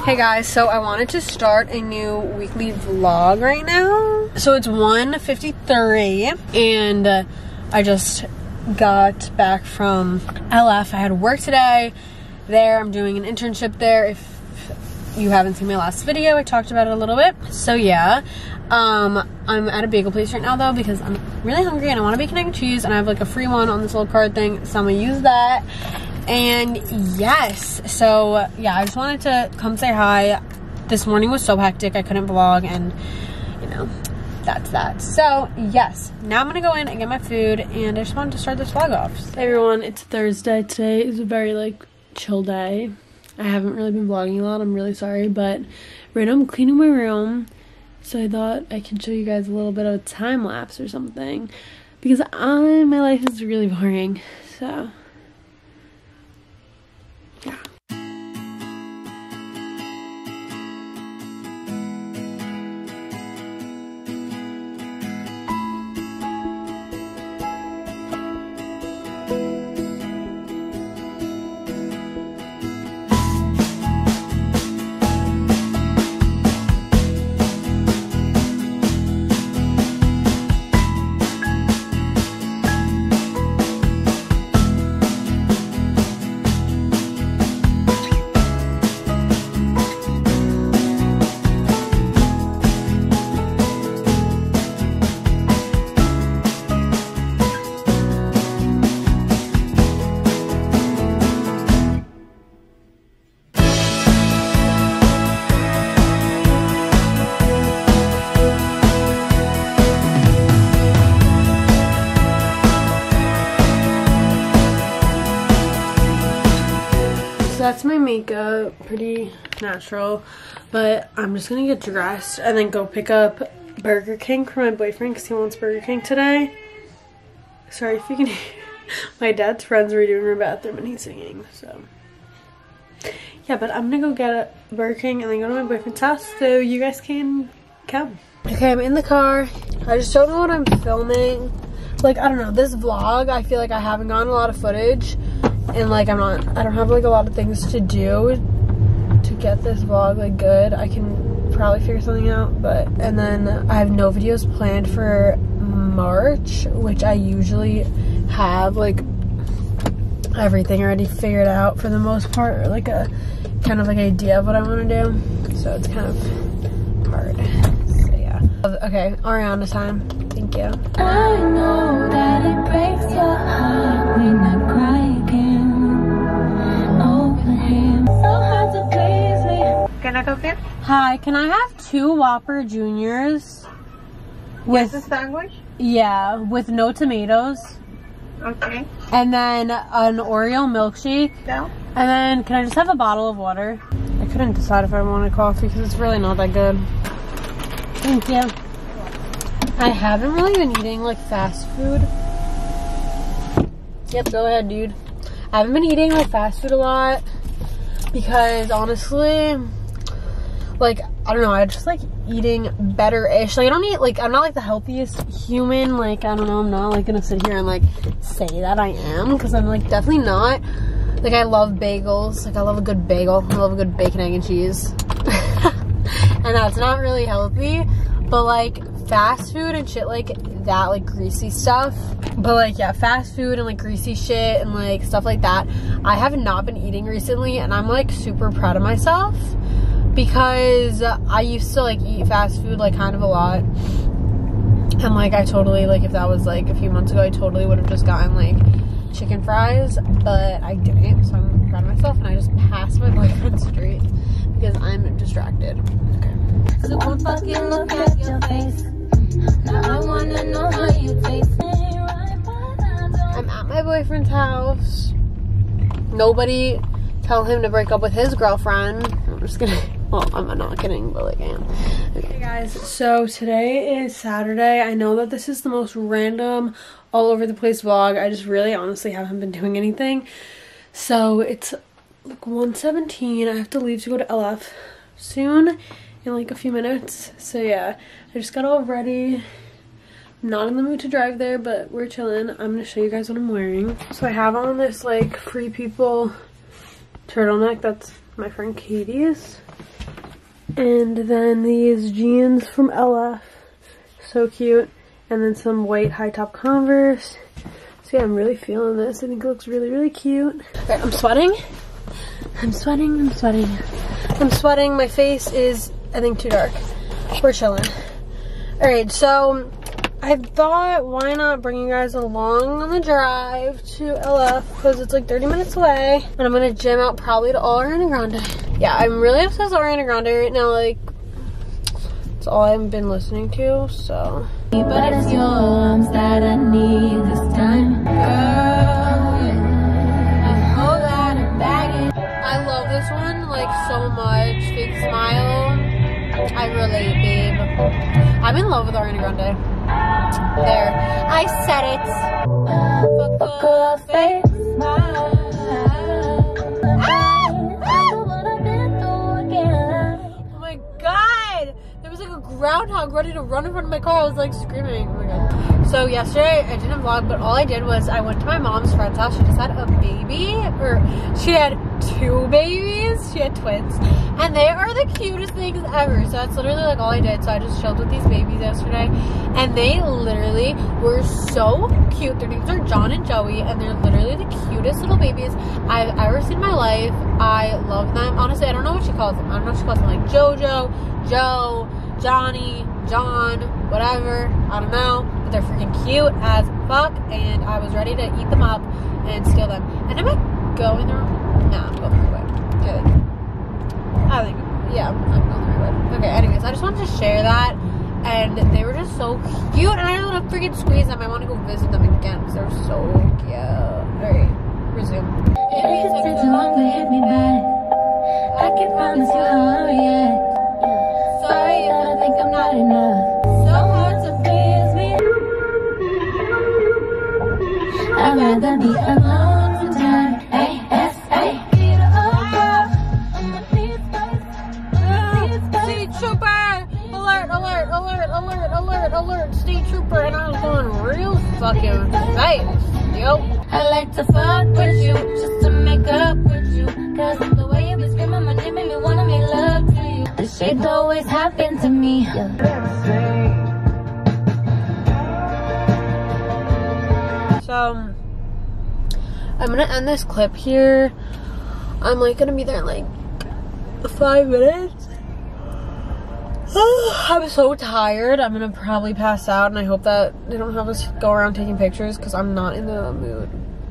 Hey guys, so I wanted to start a new weekly vlog right now. So it's 1:53 and I just got back from LF. I had work today there. I'm doing an internship there. If you haven't seen my last video, I talked about it a little bit. So yeah, I'm at a bagel place right now though because I'm really hungry and I want a bacon, egg, and cheese, and I have like a free one on this little card thing, so I'm gonna use that. And yes, so yeah, I just wanted to come say hi. This morning was so hectic, I couldn't vlog, and you know, that's that. So yes, now I'm gonna go in and get my food, and I just wanted to start this vlog off. Hey everyone, it's Thursday. Today is a very like chill day. I haven't really been vlogging a lot, I'm really sorry, but right now I'm cleaning my room, so I thought I can show you guys a little bit of a time lapse or something, because my life is really boring. So yeah. That's my makeup, pretty natural, but I'm just gonna get dressed and then go pick up Burger King for my boyfriend because he wants Burger King today. Sorry if you can hear. My dad's friends were doing her bathroom and he's singing, so yeah, but I'm gonna go get a Burger King and then go to my boyfriend's house so you guys can come. Okay, I'm in the car. I just don't know what I'm filming. Like, I don't know, this vlog, I feel like I haven't gotten a lot of footage. And like I don't have like a lot of things to do to get this vlog like good. I can probably figure something out, and then I have no videos planned for March, which I usually have like everything already figured out for the most part, or like a kind of like idea of what I want to do. So it's kind of hard. So yeah. Okay, Ariana time. Thank you. I know that it breaks your heart when I cry again. Can I come in? Hi, can I have 2 Whopper Juniors? With a sandwich? Yeah, with no tomatoes. Okay. And then an Oreo milkshake. Yeah. And then can I just have a bottle of water? I couldn't decide if I wanted coffee because it's really not that good. Thank you. I haven't really been eating like fast food. Yep, go ahead, dude. I haven't been eating like fast food a lot because honestly, like, I don't know, I just like eating better-ish. Like, I don't eat, like, I'm not like the healthiest human. Like, I don't know, I'm not like gonna sit here and like say that I am, because I'm like definitely not. Like, I love bagels. Like, I love a good bagel. I love a good bacon, egg, and cheese. And that's not really healthy, but like fast food and shit like that, like greasy stuff. But like, yeah, fast food and like greasy shit and like stuff like that, I have not been eating recently, and I'm like super proud of myself because I used to like eat fast food like kind of a lot. And like I totally, like if that was like a few months ago, I totally would have just gotten like chicken fries, but I didn't, so I'm proud of myself. And I just passed my boyfriend straight because I'm distracted. Okay. So come fucking look at your face. Now I wanna know how you taste. I'm at my boyfriend's house. Nobody tell him to break up with his girlfriend. I'm just kidding. Well, I'm not kidding, but like I am. Okay. Hey guys, so today is Saturday. I know that this is the most random, all over the place vlog. I just really honestly haven't been doing anything. So it's like 1:17. I have to leave to go to LF soon in like a few minutes. So yeah, I just got all ready. I'm not in the mood to drive there, but we're chilling. I'm gonna show you guys what I'm wearing. So I have on this like Free People turtleneck that's my friend Katie's. And then these jeans from LF. So cute. And then some white high top Converse. So yeah, I'm really feeling this. I think it looks really, really cute. Okay, I'm sweating. I'm sweating, I'm sweating. I'm sweating. My face is, I think, too dark. We're chilling. Alright, so I thought, why not bring you guys along on the drive to LF, because it's like 30 minutes away, and I'm gonna gym out probably to Ariana Grande. Yeah, I'm really obsessed with Ariana Grande right now, like, it's all I've been listening to, so. But it's your arms that I need this time, girl. A whole lot of baggage. I love this one, like, so much. Fake smile. I relate, babe. I'm in love with Ariana Grande. There. I said it. Fuck a fake smile. Oh my god! There was like a groundhog ready to run in front of my car. I was like screaming. Oh my god. So yesterday I didn't vlog, but all I did was I went to my mom's friend's house. She just had a baby, or she had 2 babies. She had twins. And they are the cutest things ever. So that's literally like all I did. So I just chilled with these babies yesterday. And they literally were so cute. Their names are John and Joey. And they're literally the cutest little babies I've ever seen in my life. I love them. Honestly, I don't know what she calls them. I don't know if she calls them like Jojo, Joe, Johnny, John, whatever. I don't know. But they're freaking cute as fuck. And I was ready to eat them up and steal them. And am I going the wrong? No, I'm going the right way. Good. I think, yeah, I'm going the right way. Okay, anyways, I just wanted to share that. And they were just so cute. And I don't want to freaking squeeze them. I want to go visit them again because they're so cute. Alright, resume. If it takes too long to hit me back, I can promise you how I react. Sorry if I think I'm not enough. So hard to please me. I'd rather be alone tonight. A-S-A. State Trooper! Alert, alert, alert, alert, alert, alert, State Trooper. And I was going real fucking fast. Yo. I like to fuck with you, just to make up with you. Cause the way you be screaming my name made me wanna make love to you. This shit always happened to me. So, I'm gonna end this clip here. I'm like gonna be there in like 5 minutes. I'm so tired. I'm gonna probably pass out, and I hope that they don't have us go around taking pictures because I'm not in the mood.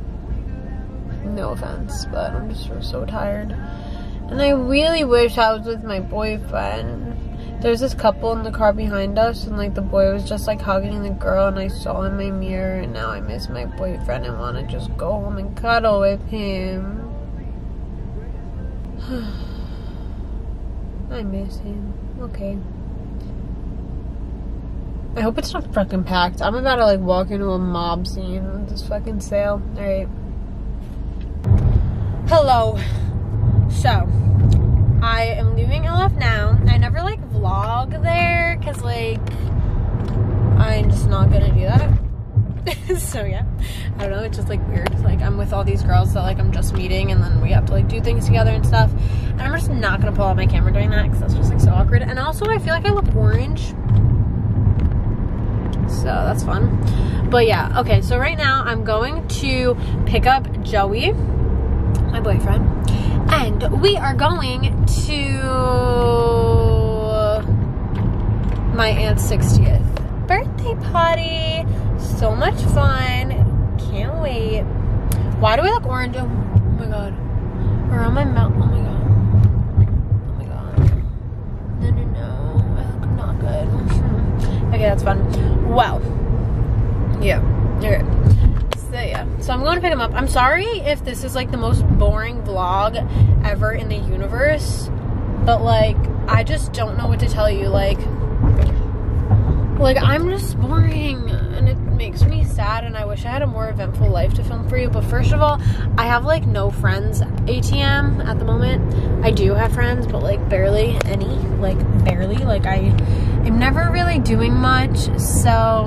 No offense, but I'm just so tired. And I really wish I was with my boyfriend. There's this couple in the car behind us, and like the boy was just like hugging the girl, and I saw in my mirror, and now I miss my boyfriend and want to just go home and cuddle with him. I miss him. Okay. I hope it's not fucking packed. I'm about to like walk into a mob scene with this fucking sale. Alright. Hello. So, I am leaving LF now. I never like vlog there because like I'm just not gonna do that. So yeah, I don't know, it's just like weird. Like I'm with all these girls that like I'm just meeting, and then we have to like do things together and stuff, and I'm just not gonna pull out my camera doing that because that's just like so awkward. And also I feel like I look orange, so that's fun. But yeah, okay, so right now I'm going to pick up Joey, my boyfriend, and we are going to my aunt's 60th birthday party. So much fun. Can't wait. Why do I look orange? Oh my god. Around my mouth. Oh my god. Oh my god. No, no, no. I look not good. Okay, that's fun. Well. Yeah. Okay. So yeah. So I'm going to pick him up. I'm sorry if this is like the most boring vlog ever in the universe. But like, I just don't know what to tell you. Like I'm just boring, and it makes me sad, and I wish I had a more eventful life to film for you. But first of all, I have like no friends ATM at the moment. I do have friends, but like barely any, like barely. Like I'm never really doing much. So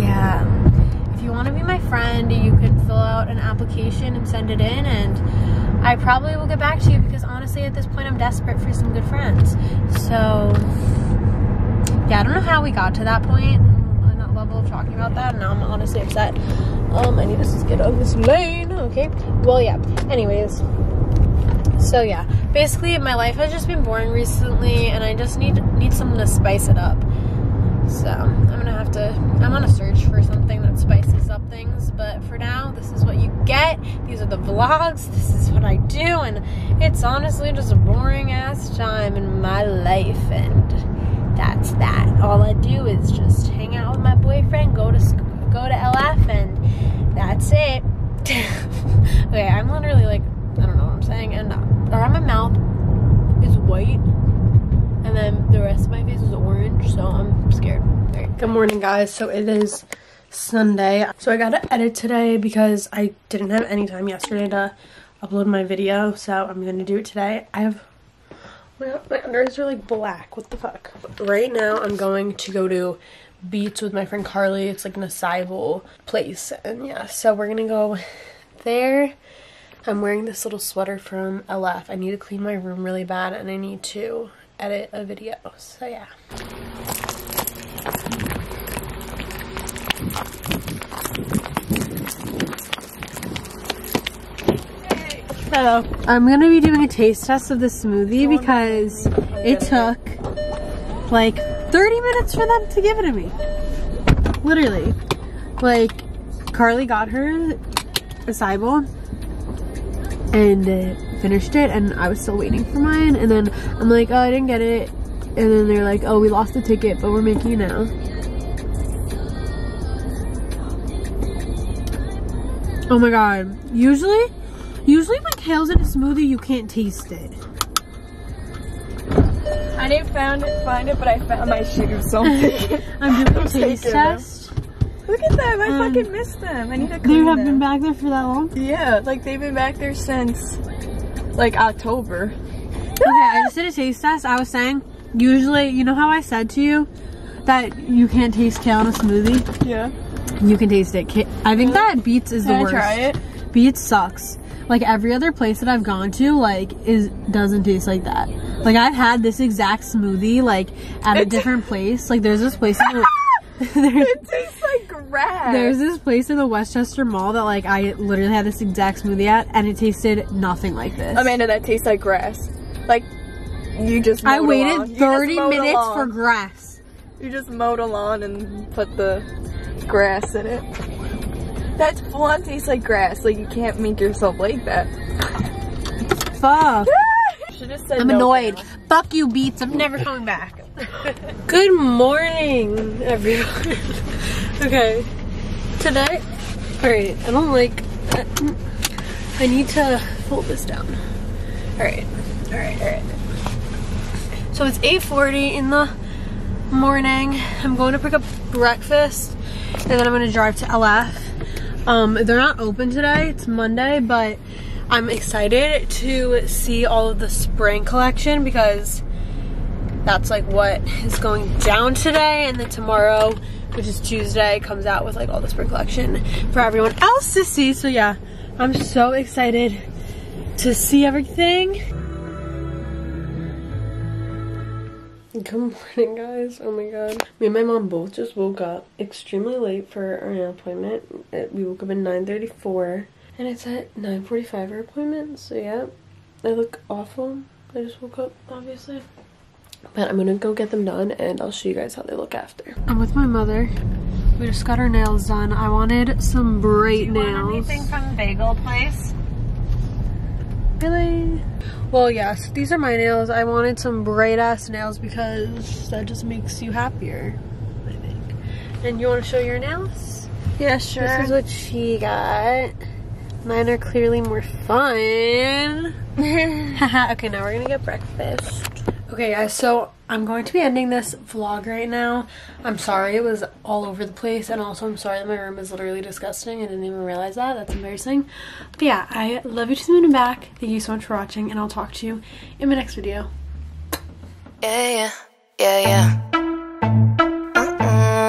yeah, if you want to be my friend, you can fill out an application and send it in, and I probably will get back to you because honestly at this point I'm desperate for some good friends. So yeah, I don't know how we got to that point on that level of talking about that, and now I'm honestly upset. I need to just get on this lane. Okay, well yeah, anyways, so yeah, basically my life has just been boring recently and I just need something to spice it up. So I'm on a search for something that spices up things, but for now, this is what you get. These are the vlogs, this is what I do, and it's honestly just a boring ass time in my life, and that's that. All I do is just hang out with my boyfriend, go to LF, and that's it. Okay, I'm literally like, I don't know what I'm saying, and around my mouth is white, and then the rest of my face is orange, so I'm scared. Right. Good morning, guys. So it is Sunday. So I gotta edit today because I didn't have any time yesterday to upload my video, so I'm gonna do it today. My unders are like black. What the fuck? Right now I'm going to go to Beats with my friend Carly. It's like an acai bowl place, and yeah, so we're gonna go there. I'm wearing this little sweater from LF. I need to clean my room really bad, and I need to edit a video, so yeah. Hello. I'm gonna be doing a taste test of the smoothie because it took like 30 minutes for them to give it to me. Literally. Like, Carly got her acai bowl and finished it, and I was still waiting for mine, and then I'm like, oh, I didn't get it, and then they're like, oh, we lost the ticket, but we're making it now. Oh my god. Usually when kale's in a smoothie, you can't taste it. I didn't find it, but I found my shoes. So I'm doing a taste test. Look at them, I fucking missed them. I need to clean them. They have been back there for that long? Yeah, like they've been back there since like October. Okay, I just did a taste test. I was saying, usually, you know how I said to you that you can't taste kale in a smoothie? Yeah. You can taste it. I think that Beats is the worst. Can I try it? Beats sucks. Like every other place that I've gone to, like, doesn't taste like that. Like I've had this exact smoothie, like, at a different place. Like there's this place in the it tastes like grass. There's this place in the Westchester Mall that, like, I literally had this exact smoothie at, and it tasted nothing like this. Amanda, that tastes like grass. Like, you just mowed I waited 30 minutes for grass. You just mowed a lawn and put the grass in it. That full on tastes like grass. Like, you can't make yourself like that. Fuck. Just said I'm no annoyed. now. Fuck you, Beats. I'm never coming back. Good morning, everyone. Okay. Today, alright, I don't like, I need to fold this down. Alright. So it's 8:40 in the morning. I'm going to pick up breakfast, and then I'm going to drive to LF. They're not open today. It's Monday, but I'm excited to see all of the spring collection because that's like what is going down today, and then tomorrow, which is Tuesday, comes out with like all the spring collection for everyone else to see. So yeah, I'm so excited to see everything. Good morning, guys. Oh my god. Me and my mom both just woke up extremely late for our nail appointment. We woke up at 9:34. And it's at 9:45 our appointment, so yeah, I look awful. I just woke up, obviously. But I'm gonna go get them done, and I'll show you guys how they look after. I'm with my mother. We just got our nails done. I wanted some bright nails. Do you want anything from Bagel Place? Really? Well, yes, these are my nails. I wanted some bright ass nails because that just makes you happier, I think. And you want to show your nails? Yeah, sure. This is what she got. Mine are clearly more fun. Okay, now we're gonna get breakfast. Okay, guys, so I'm going to be ending this vlog right now. I'm sorry it was all over the place, and also I'm sorry that my room is literally disgusting. I didn't even realize that. That's embarrassing. But yeah, I love you to the moon and back. Thank you so much for watching, and I'll talk to you in my next video. Yeah.